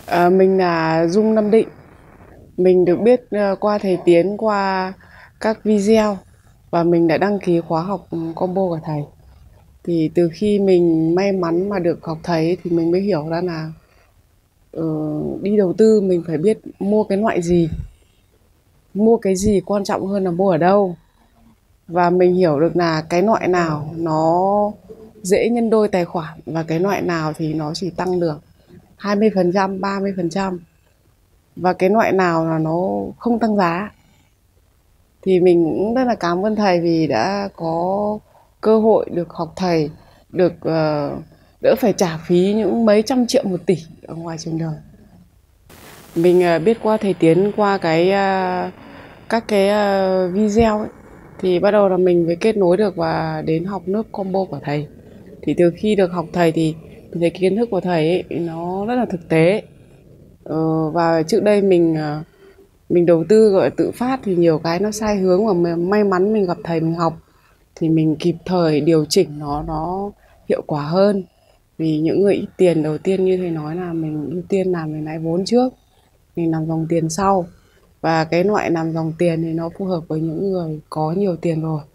Mình là Dung Nam Định. Mình được biết qua thầy Tiến qua các video và mình đã đăng ký khóa học combo của thầy. Thì từ khi mình may mắn mà được học thầy thì mình mới hiểu ra là ờ, đi đầu tư mình phải biết mua cái loại gì, mua cái gì quan trọng hơn là mua ở đâu. Và mình hiểu được là cái loại nào nó dễ nhân đôi tài khoản và cái loại nào thì nó chỉ tăng được 20%, 30%. Và cái loại nào là nó không tăng giá. Thì mình cũng rất là cảm ơn thầy vì đã có cơ hội được học thầy, được đỡ phải trả phí những mấy trăm triệu 1 tỷ ở ngoài trường đời. Mình biết qua thầy Tiến qua các cái video ấy, thì bắt đầu là mình mới kết nối được và đến học lớp combo của thầy. Thì từ khi được học thầy thì mình thấy kiến thức của thầy ấy, nó rất là thực tế. Và trước đây mình đầu tư gọi là tự phát thì nhiều cái nó sai hướng, và may mắn mình gặp thầy mình học thì mình kịp thời điều chỉnh nó hiệu quả hơn. Vì những người ít tiền, đầu tiên như thầy nói là mình ưu tiên làm cái lãi vốn trước, mình làm dòng tiền sau. Và cái loại làm dòng tiền thì nó phù hợp với những người có nhiều tiền rồi.